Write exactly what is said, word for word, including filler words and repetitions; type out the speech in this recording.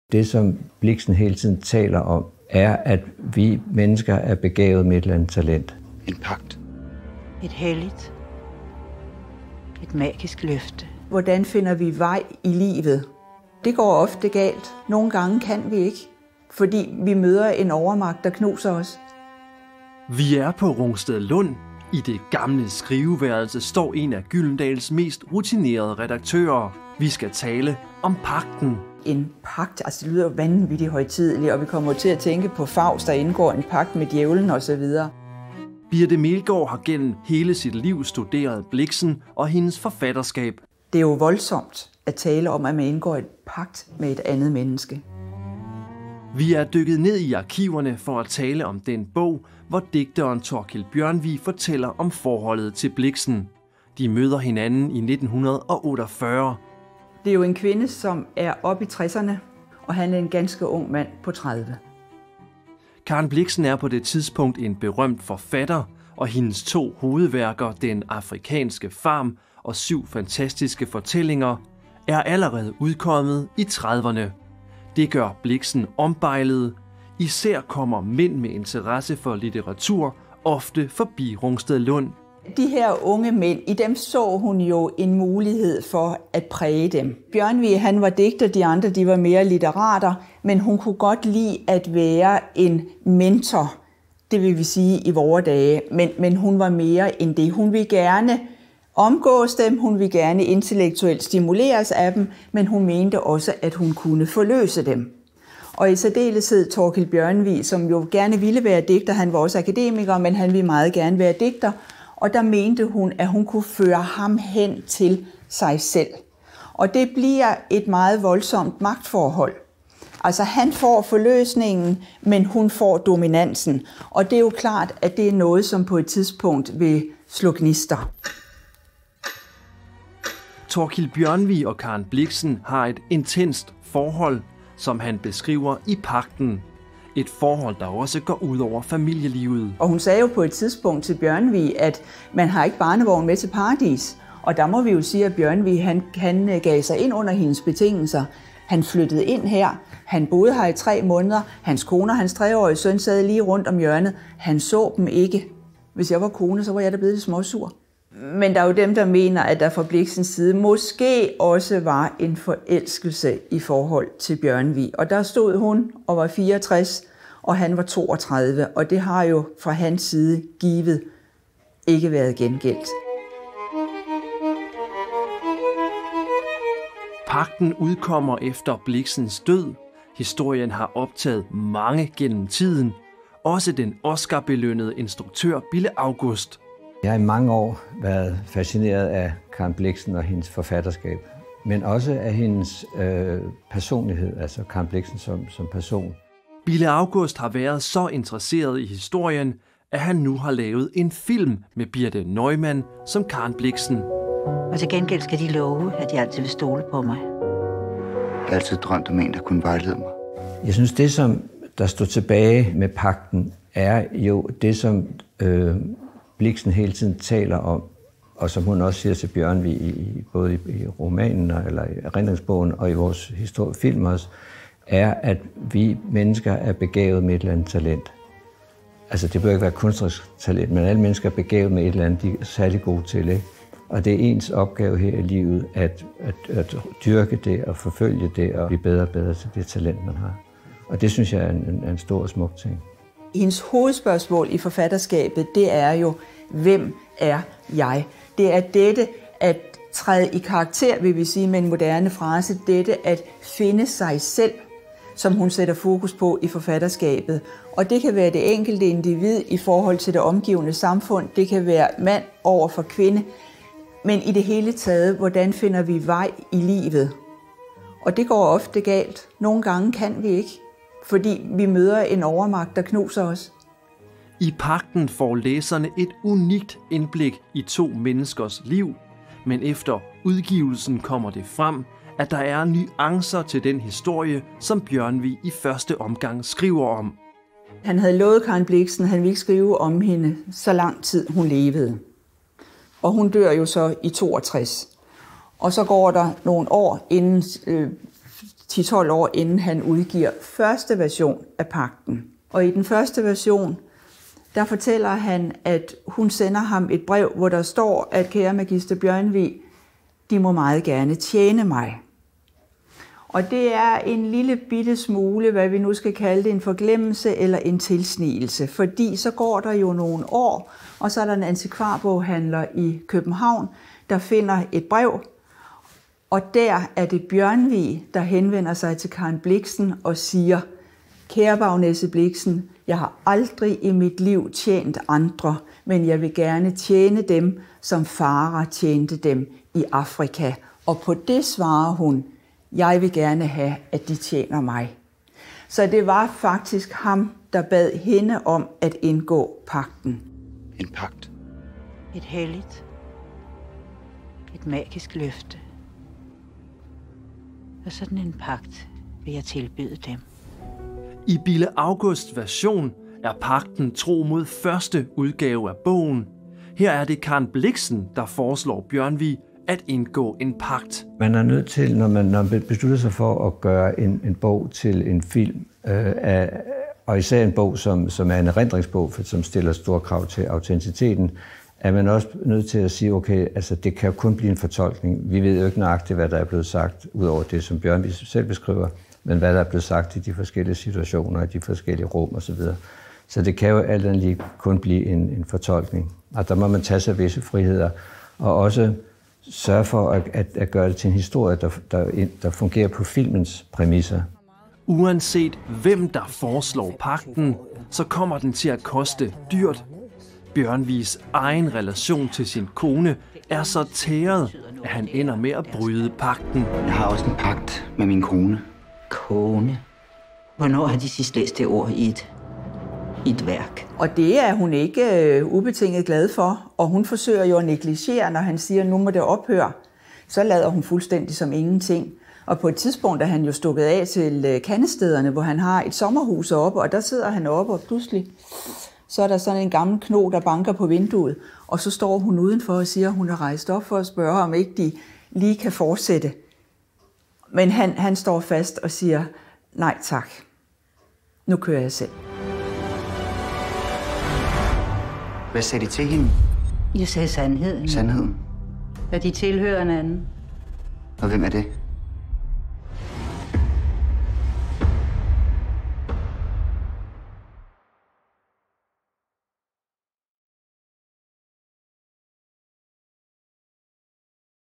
Det, som Blixen hele tiden taler om, er, at vi mennesker er begavet med et eller andet talent. En pagt. Et helligt. Et magisk løfte. Hvordan finder vi vej i livet? Det går ofte galt. Nogle gange kan vi ikke, fordi vi møder en overmagt, der knuser os. Vi er på Rungsted Lund. I det gamle skriveværelse står en af Gyldendals mest rutinerede redaktører. Vi skal tale om pagten. En pagt, altså det lyder vanvittigt højtideligt, og vi kommer til at tænke på Faust, der indgår en pagt med djævlen osv. Birthe Meldgaard har gennem hele sit liv studeret Blixen og hendes forfatterskab. Det er jo voldsomt at tale om, at man indgår et pagt med et andet menneske. Vi er dykket ned i arkiverne for at tale om den bog, hvor digteren Thorkild Bjørnvig fortæller om forholdet til Blixen. De møder hinanden i nitten otteogfyrre. Det er jo en kvinde, som er oppe i tresserne, og han er en ganske ung mand på tredive. Karen Blixen er på det tidspunkt en berømt forfatter, og hendes to hovedværker, Den afrikanske farm og Syv fantastiske fortællinger, er allerede udkommet i trediverne. Det gør Blixen ombejlet. Især kommer mænd med interesse for litteratur ofte forbi Rungsted Lund. De her unge mænd, i dem så hun jo en mulighed for at præge dem. Bjørnvig, han var digter, de andre de var mere litterater, men hun kunne godt lide at være en mentor, det vil vi sige i vore dage, men, men hun var mere end det. Hun ville gerne omgås dem, hun ville gerne intellektuelt stimuleres af dem, men hun mente også, at hun kunne forløse dem. Og i særdeleshed Thorkild Bjørnvig, som jo gerne ville være digter, han var også akademiker, men han ville meget gerne være digter, og der mente hun, at hun kunne føre ham hen til sig selv. Og det bliver et meget voldsomt magtforhold. Altså han får forløsningen, men hun får dominansen. Og det er jo klart, at det er noget, som på et tidspunkt vil slå gnister. Thorkild Bjørnvig og Karen Blixen har et intenst forhold, som han beskriver i Pagten. Et forhold, der også går ud over familielivet. Og hun sagde jo på et tidspunkt til Bjørnvig, at man har ikke barnevogn med til paradis. Og der må vi jo sige, at Bjørnvig han, han gav sig ind under hendes betingelser. Han flyttede ind her. Han boede her i tre måneder. Hans kone og hans treårige søn sad lige rundt om hjørnet. Han så dem ikke. Hvis jeg var kone, så var jeg da blevet lidt småsur. Men der er jo dem, der mener, at der fra Blixens side måske også var en forelskelse i forhold til Bjørnvig. Og der stod hun og var fireogtres, og han var toogtredive. Og det har jo fra hans side givet ikke været gengældt. Pagten udkommer efter Blixens død. Historien har optaget mange gennem tiden. Også den Oscar-belønnede instruktør Bille August. Jeg har i mange år været fascineret af Karen Blixen og hendes forfatterskab, men også af hendes øh, personlighed, altså Karen Blixen som, som person. Bille August har været så interesseret i historien, at han nu har lavet en film med Birthe Neumann som Karen Blixen. Og til gengæld skal de love, at de altid vil stole på mig. Jeg har altid drømt om en, der kunne vejlede mig. Jeg synes, det som der står tilbage med Pagten, er jo det, som øh, Blixen hele tiden taler om, og som hun også siger til Bjørnvig, i, både i, i romanen, eller i erindringsbogen og i vores historiefilm også, er, at vi mennesker er begavet med et eller andet talent. Altså, det bør ikke være kunstnerisk talent, men alle mennesker er begavet med et eller andet, de er særlig gode til, ikke? Og det er ens opgave her i livet, at, at, at dyrke det og forfølge det og blive bedre og bedre til det talent, man har. Og det synes jeg er en, en stor og smuk ting. Hendes hovedspørgsmål i forfatterskabet, det er jo, hvem er jeg? Det er dette at træde i karakter, vil vi sige med en moderne frase, dette at finde sig selv, som hun sætter fokus på i forfatterskabet. Og det kan være det enkelte individ i forhold til det omgivende samfund, det kan være mand over for kvinde, men i det hele taget, hvordan finder vi vej i livet? Og det går ofte galt. Nogle gange kan vi ikke, fordi vi møder en overmagt, der knuser os. I Pagten får læserne et unikt indblik i to menneskers liv, men efter udgivelsen kommer det frem, at der er nuancer til den historie, som Bjørnvig i første omgang skriver om. Han havde lovet Karen Blixen, han ville ikke skrive om hende så lang tid hun levede. Og hun dør jo så i toogtres. Og så går der nogle år, inden øh, ti til tolv år inden han udgiver første version af pagten. Og i den første version, der fortæller han, at hun sender ham et brev, hvor der står, at kære magister Bjørnvig, de må meget gerne tjene mig. Og det er en lille bitte smule, hvad vi nu skal kalde det, en forglemmelse eller en tilsnigelse. Fordi så går der jo nogle år, og så er der en antikvarboghandler i København, der finder et brev. Og der er det Bjørnvig, der henvender sig til Karen Blixen og siger, kære baronesse Blixen, jeg har aldrig i mit liv tjent andre, men jeg vil gerne tjene dem, som farer tjente dem i Afrika. Og på det svarer hun, jeg vil gerne have, at de tjener mig. Så det var faktisk ham, der bad hende om at indgå pagten. En pagt. Et helligt. Et magisk løfte. Og sådan en pagt vil jeg tilbyde dem. I Bille Augusts version er pagten tro mod første udgave af bogen. Her er det Karen Blixen, der foreslår Bjørnvig at indgå en pagt. Man er nødt til, når man, når man beslutter sig for at gøre en, en bog til en film, øh, af, og især en bog, som, som er en erindringsbog, som stiller store krav til autenticiteten, er man også nødt til at sige, okay, altså det kan jo kun blive en fortolkning. Vi ved jo ikke nøjagtigt, hvad der er blevet sagt, udover det, som Bjørnvig selv beskriver, men hvad der er blevet sagt i de forskellige situationer, i de forskellige rum osv. Så, så det kan jo alt andet lige kun blive en, en fortolkning. Og der må man tage sig visse friheder, og også sørge for at, at, at gøre det til en historie, der, der, der fungerer på filmens præmisser. Uanset hvem der foreslår pagten, så kommer den til at koste dyrt. Bjørnvigs egen relation til sin kone er så tæret, at han ender med at bryde pagten. Jeg har også en pagt med min kone. Kone. Hvornår har de sidst læst det ord i et, i et værk? Og det er hun ikke øh, ubetinget glad for, og hun forsøger jo at negligere, når han siger, nu må det ophøre. Så lader hun fuldstændig som ingenting. Og på et tidspunkt er han jo stukket af til øh, Kandestederne, hvor han har et sommerhus oppe, og der sidder han oppe, og pludselig så er der sådan en gammel kno, der banker på vinduet, og så står hun udenfor og siger, at hun har rejst op for at spørge, om ikke de lige kan fortsætte. Men han, han står fast og siger, nej tak, nu kører jeg selv. Hvad sagde de til hende? Jeg sagde sandheden. Sandheden. At de tilhører en anden. Og hvem er det?